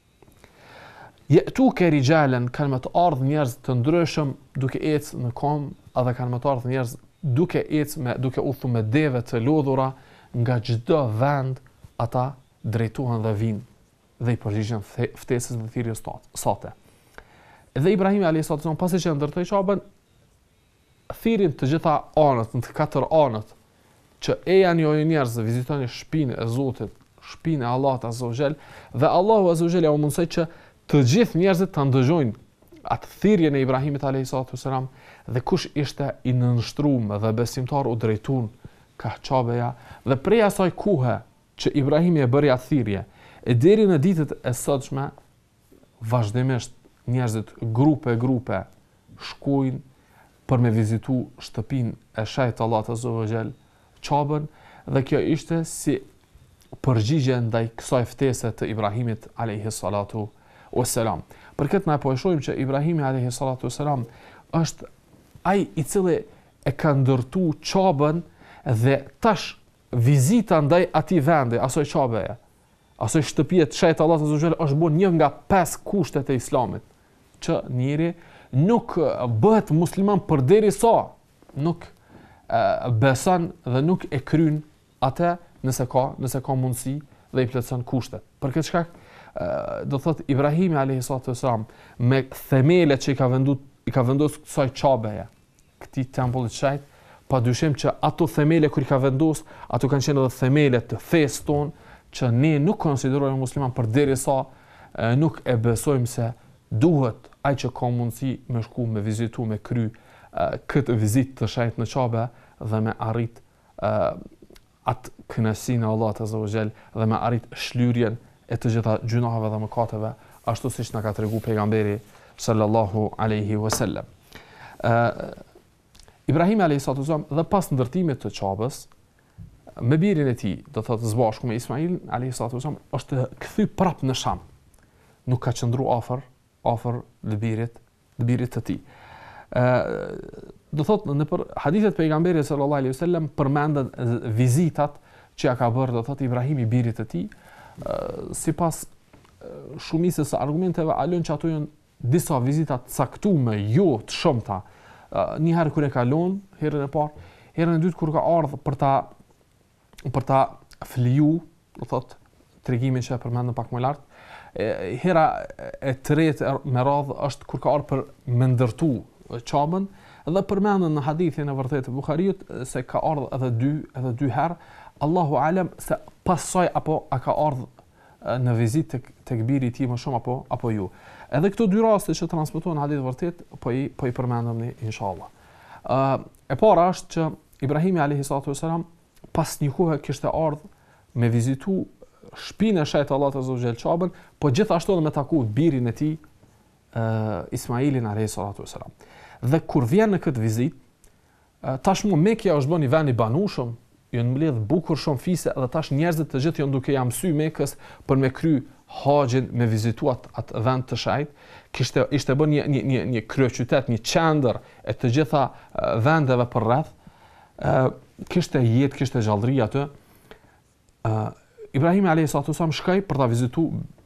Ya'tuka rijalan, kanë më të ardhur njerëz të ndryshëm duke ecë në kom, edhe kanë më të ardhur njerëz duke udhëtuar me deve të lodhura nga çdo vend, ata drejtohen dhe vinë dhe i përgjigjen ftesës dhe thirrjes sate. Dhe Ibrahimi alayhis salam pasi që ndërtoi Qabën, thirrin të gjitha anët, në të katër anët, që e janë jo njerëz të vizitoni shtëpinë e Zotit, shtëpinë e Allahut azza wa jall, dhe Allahu azza wa jall u mundsoi që të gjithë njerëzit ta ndëgjojnë atë thirrjen e Ibrahimit alayhis salam, dhe kush ishte i nënshtruar dhe besimtar u drejtuan ka Qabeja, dhe prej asaj kohe që Ibrahimi e bëri atë thirrje e deri në ditët e sotshme vazhdimisht njerëzit grupe shkojnë për me vizitu shtëpinë e shajt Allahut azza wa jall Qabën, dhe kjo ishte si përgjigje ndaj kësaj ftese të Ibrahimit alayhi salatu wassalam. Për këtë na po e shohim që Ibrahimi alayhi salatu wassalam është ai i cili e ka ndërtuar Qabën, dhe tash vizita ndaj atij vendi, asoj Qabeje, asoj shtëpie të shajt Allahut azza wa jall është bën një nga 5 kushtet e Islamit, që njeri nuk bëhet musliman përderisa nuk beson dhe nuk e kryen atë nëse ka mundësi dhe i plotson kushtet. Për këtë shkak do thot Ibrahimi alayhis salam me themelet që i ka vendosur kësaj Qabeje, këtij tempullit të shajt, padyshim që ato themele kur i ka vendosur, ato kanë qenë edhe themelet të fesë tonë, që ne nuk konsiderojmë musliman përderisa nuk e besojmë se duhet ai që ka mundësi me shku me vizitu, me kry këtë vizitë të shajt në Qabe dhe me arrit atë kënaqësinë e Allahut azza wa jall dhe me arrit shlyrjen e të gjitha gjunaheve dhe mëkateve, ashtu siç na ka treguar pejgamberi sallallahu alaihi wasallam. Ibrahim alayhis salam dhe pas ndërtimit të Qabës me birin e tij, do thotë së bashku me Ismail alayhis salam, është kthy prap në Sham. Nuk ka qëndruar afër lëbirit të tij. Do thotë në për hadithet pejgamberit sallallahu alaihi wasallam përmenden vizitat që ja ka bërë, do thotë Ibrahimi birit të tij, sipas shumicës së argumenteve alën që ato janë disa vizita të caktuara, jo të shumta. Një herë kur e kalon, herën e parë, herën e dytë kur ka ardhur për ta fliju, do thotë tregimin që e përmendëm pak më lart. Hera e tretë me radhë është kur ka ardhur për me ndërtu Qabën, dhe përmendën në hadithin e vërtetë të Buhariut se ka ardhur edhe dy herë. Allahu alem se pas saj apo a ka ardhur në vizitë tek biri i tij më shumë apo jo. Edhe këto dy raste që transmetohen hadith vërtet po i përmendëm ne inshallah. E para është që Ibrahimi alayhis salam pas një kohe kishte ardhur me vizitu shtëpinë e shajt Allahut azza wa jall Qabën, po gjithashtu edhe me taku birin e tij Ismailin alayhis salam. Dhe kur vjen në këtë vizitë, tashmë Mekja është bën një vend i banueshëm, janë mbledh bukur shumë fise, dhe tash njerëzit të gjithë janë duke ja mësy Mekës për me kry haxhin, me vizituat atë vend të shajt. Ishte bën një kryeqytet, një qendër e të gjitha vendeve për rreth. Kishte jetë, kishte gjallëri aty. Ibrahimi alayhis salam shkoi për ta vizituar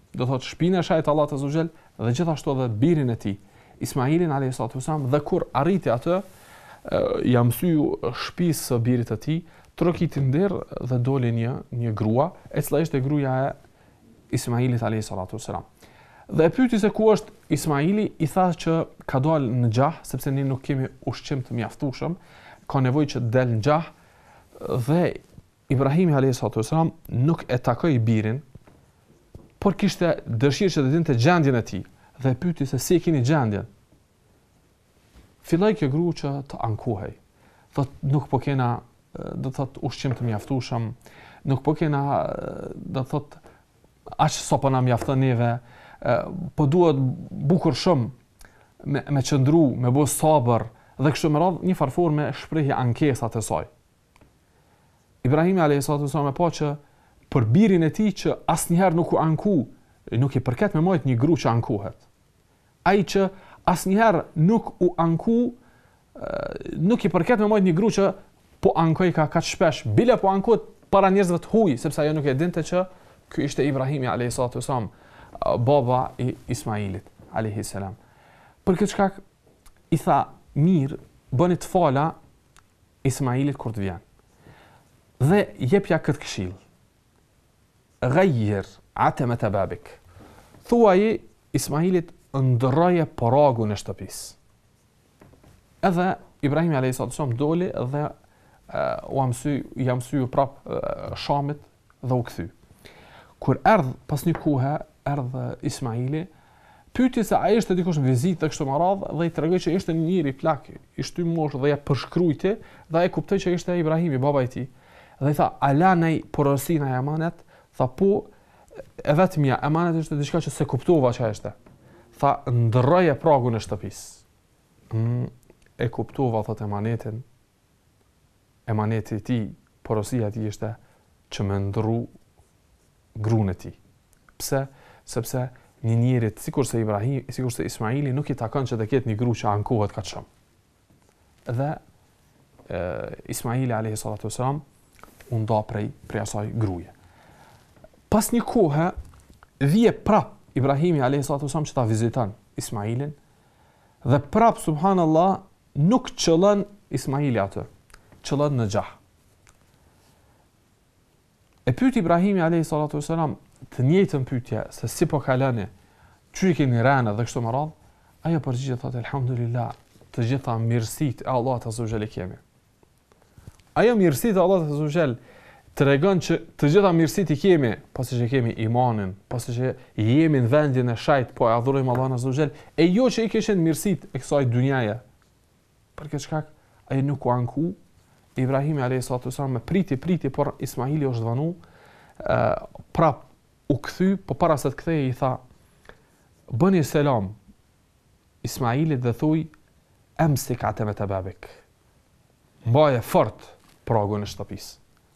do thotë shpinën e shajt Allahut azza wa jall dhe gjithashtu edhe birin e tij, Ismailin alayhi salatu wasalam, dhe kur arriti atë, ja mësyu shtëpisë së birit të tij, trokiti nder dhe doli një grua, e cila ishte gruaja e Ismailit alayhi salatu wasalam. Dhe e pyeti se ku është Ismaili, i tha që ka dalë në gjah, sepse ne nuk kemi ushqim të mjaftueshëm, ka nevojë që të dalë në gjah, dhe Ibrahimi alayhi salatu wasalam nuk e takoi birin, por kishte dëshirë që të dinte gjendjen e tij dhe pyeti se si e keni gjendjen. Filloi kjo grua që të ankohej. Thot nuk po kena, do thot, ushqim të mjaftueshëm, nuk po kena, do thot, aq sa po na mjafton neve, po duhet bukur shumë me qëndru, me bo sabër, dhe kështu me radhë një farfor me shprehje ankesat e saj. Ibrahimi alayhi salatu wasallam e pa që për birin e tij që asnjëherë nuk u anku, nuk i përket me majt një gru që ankohet. Ai që asnjëherë nuk u anku, nuk i përket me majt një gru që po ankoj ka kaq shpesh, bile po ankohet para njerëzve të huaj, sepse ajo nuk e dinte që ky ishte Ibrahimi alayhi salatu wasallam, baba i Ismailit alayhi salam. Për këtë shkak i tha, mirë, bëni të fala Ismailit kur të vjen. Dhe jepja këtë këshill. Ghayr atamat babik. Thuaji Ismailit ndërroje paragun e shtëpisë. Edhe Ibrahimi alayhi salatu wasallam doli dhe ja mësyu prap Shamit dhe u kthy. Kur erdh pas një kohe, erdh Ismaili, pyeti se ai ishte dikush në vizitë kështu me radhë dhe i tregoi që ishte një njeri plak, i shty mosh dhe ja përshkrujti dhe ai kuptoi që ishte Ibrahimi, baba i tij. Dhe i tha, a lanej porosina e amanet? Tha, po, e vetmja, amanet ishte diçka që se kuptova që ishte. Tha, ndërroje pragun e shtëpisë. E kuptova, thot, emanetin. Emaneti ti, porosia ti ishte që me ndru grunë e ti. Pse? Sepse një njerit, sikur se Ismaili, nuk i takon që të ketë një gru që ankohet ka shumë. Dhe Ismaili alayhi salatu wasalam u nda prej asaj gruaje. Pas një kohe, vije prap Ibrahimi alayhi salatu wasalam që ta viziton Ismailin, dhe prap, subhanallah, nuk qëllën Ismaili atë, qëllën në gjah. E pyeti Ibrahimi alayhi salatu wasalam të njëjtën pyetje, se si po kaloni, çu i keni rënë dhe kështu me radhë, ajo përgjigjet thotë elhamdulillah, të gjitha mirësitë e Allahut azza wa jalla kemi. Ajo mirësitë e Allahut azza wa jalla tregon që të gjitha mirësitë i kemi, pasi që kemi imanin, pasi që jemi në vendin e shajt, po e adhurojmë Allahun azza wa jalla, e jo që i kishin mirësitë e kësaj dynjaje. Për këtë shkak ai nuk u anku. Ibrahimi alayhi salatu wasallam me priti, por Ismaili u zhvanu, prap u kthy, po para se të kthehej i tha, bëni selam Ismailit dhe thuj, amsik atamat babik. Mbaje fort pragun e shtëpisë.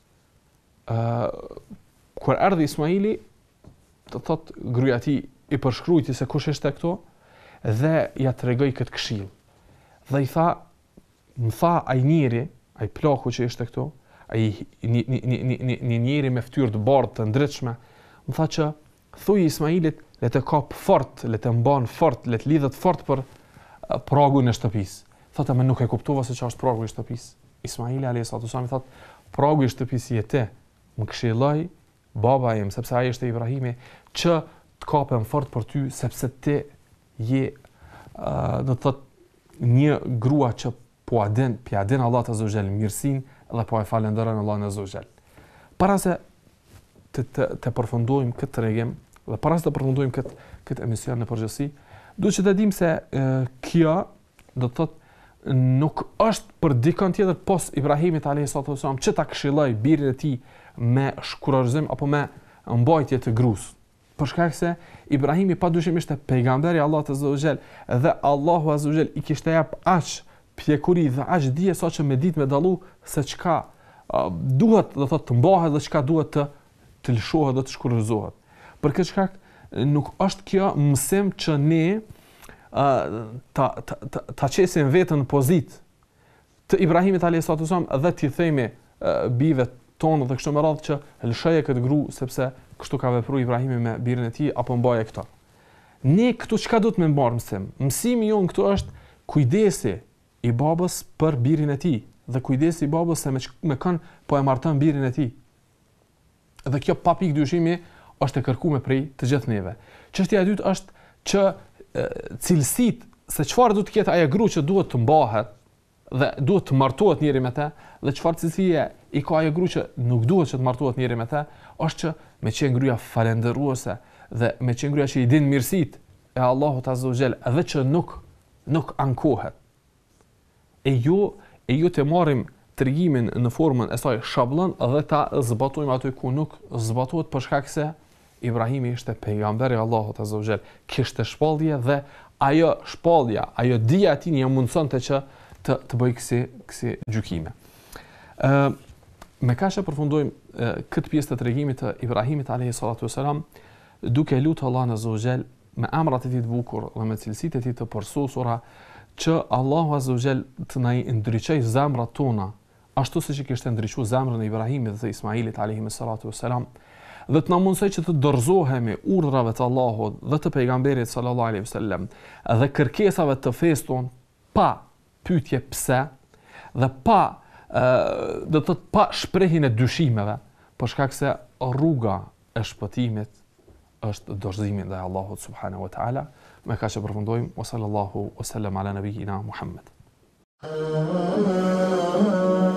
Kur erdhi Ismaili, të thot gruaja e tij i përshkruajti se kush ishte këto dhe ja tregoi këtë këshill. Dhe i tha, më tha ai njeri, ai plaku që ishte këtu, ai një njeri me fytyrë të bardhë të ndritshme, më tha që thuj Ismailit le të kap fort, le të mban fort, le të lidhet fort për pragun e shtëpisë. Thotë më nuk e kuptova se ç'është pragu i shtëpisë. Ismaili alayhi salatu wasallam thotë, pragu i shtëpisë je ti, më këshilloj baba im, sepse ai ishte Ibrahimi, që të kapem fort për ty, sepse ti je, do të thotë, një grua që po adin Allahu azza wa jall mirësinë dhe po e falenderojmë Allahun azza wa jall. Para se të përfundojmë këtë tregim dhe para se të përfundojmë këtë emision në përgjithësi, duhet që të dimë se kjo do të thotë nuk është për dikon tjetër pos Ibrahimit alayhi salatu wasallam që ta këshilloj birin e tij me shkurorëzim apo me mbajtje të grus. Për shkak se Ibrahimi padyshim ishte pejgamberi i Allahut azza wa jall dhe Allahu azza wa jall i kishte jap aq pjekuri dhe aq dije sa që me ditë me dallu se çka duhet do thotë të mbahet dhe çka duhet të lëshohet dhe të shkurorëzohet. Për këtë shkak nuk është kjo mësim që ne ta qesim vetën në pozitë të Ibrahimit alayhis salam dhe t'i themi bive tonë dhe kështu me radhë që lëshoje këtë gru sepse kështu ka vepruar Ibrahimi me birin e tij apo mbaje këto. Ne këtu çka do të më mbarë mësim? Mësimi jon këtu është kujdesi i babës për birin e tij dhe kujdesi i babës se me kën po e marton birin e tij. Dhe kjo pa pikë dyshimi është e kërkuar prej të gjithë neve. Çështja e dytë është që cilësitë se çfarë do të ketë ajo grua që duhet të mbahet dhe duhet të martohet njëri me të, dhe çfarë cilësie i ka ajo grua që nuk duhet që të martohet njëri me të, është që me qenë gruaja falendëruese dhe me qenë gruaja që i din mirësitë e Allahut Azza wa Jall, edhe që nuk ankohet. E ju të marrim tregimin në formën e saj shabllon dhe ta zbatojmë aty ku nuk zbatohet për shkak se Ibrahimi ishte pejgamberi i Allahut Azza wa Jall, kishte shpallje dhe ajo shpallja, ajo dija e tij ja mundsonte që të bëj kësi gjykime. Me kaq e përfundojmë këtë pjesë të tregimit të Ibrahimit alayhi salatu wasalam, duke lutur Allahun Azza wa Jall me emrat e tij të bukur dhe me cilësitë e tij të përsosura që Allahu Azza wa Jall të na ndriçojë zemrat tona, ashtu siç i kishte ndriçuar zemrën e Ibrahimit dhe Ismailit alayhi salatu wasalam, dhe të na mundsoj që të dorëzohemi urdhrave të Allahut dhe të pejgamberit sallallahu alaihi wasallam dhe kërkesave të fesë tonë pa pyetje pse dhe pa pa shprehjen e dyshimeve, për shkak se rruga e shpëtimit është dorëzimi ndaj Allahut subhanahu wa taala. Me kaq e përfundojmë. Wa sallallahu wa sallam ala nabiyyina Muhammad.